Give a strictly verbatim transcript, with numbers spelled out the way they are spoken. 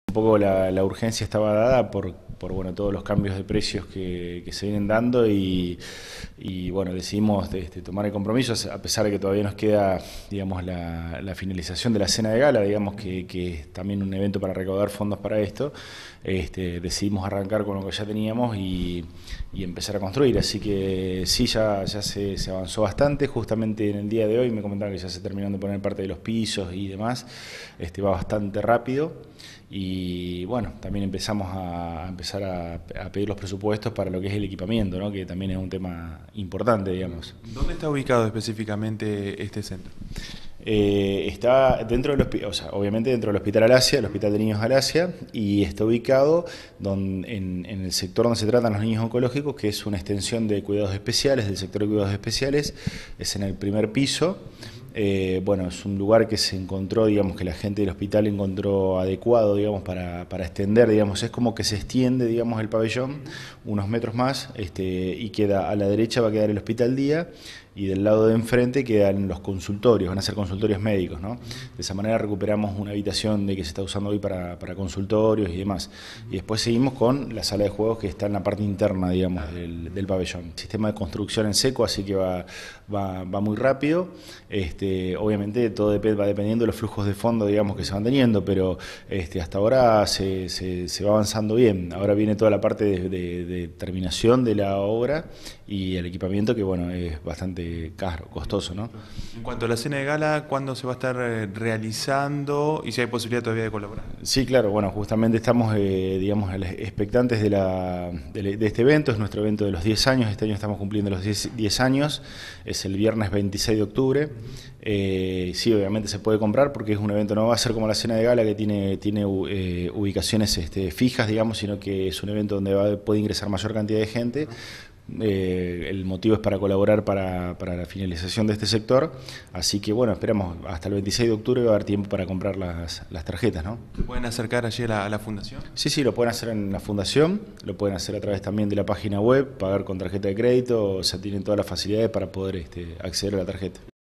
Un poco la, la urgencia estaba dada por, por bueno, todos los cambios de precios que, que se vienen dando y, y bueno, decidimos este, tomar el compromiso, a pesar de que todavía nos queda, digamos, la, la finalización de la cena de gala, digamos que, que es también un evento para recaudar fondos para esto. Este, decidimos arrancar con lo que ya teníamos y, y empezar a construir, así que sí, ya, ya se, se avanzó bastante. Justamente en el día de hoy me comentaron que ya se terminaron de poner parte de los pisos y demás, este, va bastante rápido. Y bueno, también empezamos a, a empezar a, a pedir los presupuestos para lo que es el equipamiento, ¿no? Que también es un tema importante, digamos. ¿Dónde está ubicado específicamente este centro? Eh, está dentro del hospital, o sea, obviamente dentro del Hospital Alasia, el Hospital de Niños Alasia, y está ubicado donde, en, en el sector donde se tratan los niños oncológicos, que es una extensión de cuidados especiales, del sector de cuidados especiales, es en el primer piso. Eh, bueno, es un lugar que se encontró, digamos, que la gente del hospital encontró adecuado, digamos, para, para extender, digamos, es como que se extiende, digamos, el pabellón unos metros más, este, y queda a la derecha va a quedar el Hospital Día y del lado de enfrente quedan los consultorios, van a ser consultorios médicos, ¿no? De esa manera recuperamos una habitación de que se está usando hoy para, para consultorios y demás. Y después seguimos con la sala de juegos que está en la parte interna, digamos, del, del pabellón. Sistema de construcción en seco, así que va, va, va muy rápido. Este, obviamente todo va dependiendo de los flujos de fondo, digamos, que se van teniendo, pero este, hasta ahora se, se, se va avanzando bien. Ahora viene toda la parte de, de, de terminación de la obra y el equipamiento, que bueno, es bastante caro, costoso, ¿no? En cuanto a la cena de gala, ¿cuándo se va a estar realizando y si hay posibilidad todavía de colaborar? Sí, claro, bueno, justamente estamos, eh, digamos, expectantes de, la, de, de este evento, es nuestro evento de los diez años, este año estamos cumpliendo los diez años, es el viernes veintiséis de octubre, eh, sí, obviamente se puede comprar porque es un evento, no va a ser como la cena de gala que tiene, tiene eh, ubicaciones este, fijas, digamos, sino que es un evento donde va, puede ingresar mayor cantidad de gente. Eh, el motivo es para colaborar para, para la finalización de este sector, así que bueno, esperamos hasta el veintiséis de octubre va a haber tiempo para comprar las, las tarjetas, ¿no? ¿Se pueden acercar allí a la, a la fundación? Sí, sí, lo pueden hacer en la fundación, lo pueden hacer a través también de la página web, pagar con tarjeta de crédito, o sea, tienen todas las facilidades para poder este, acceder a la tarjeta.